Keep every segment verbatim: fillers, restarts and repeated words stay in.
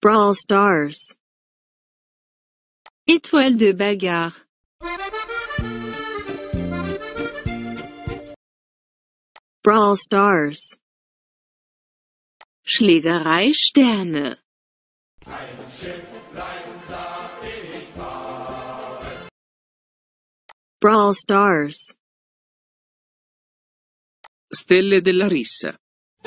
Brawl Stars. Étoile de bagarre. Brawl Stars. Schlägerei Sterne. Brawl Stars. Stelle della rissa.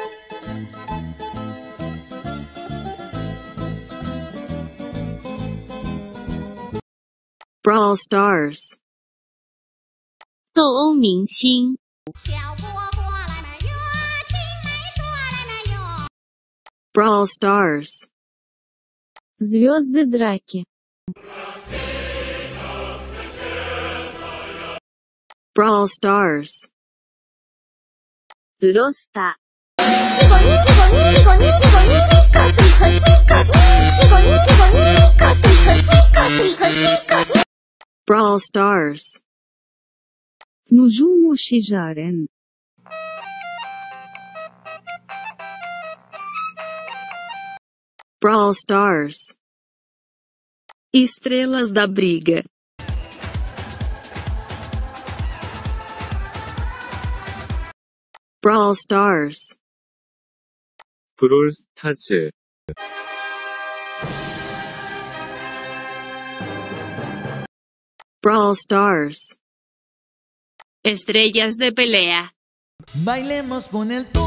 Brawl Stars. 斗殴明星。 Brawl Stars. Звезды драки. Brawl Stars. Просто. Brawl Stars. نجوم شجار. Brawl Stars. Estrelas da briga. Brawl Stars. 브롤 스타즈. Brawl Stars. Estrellas de pelea. Bailemos con el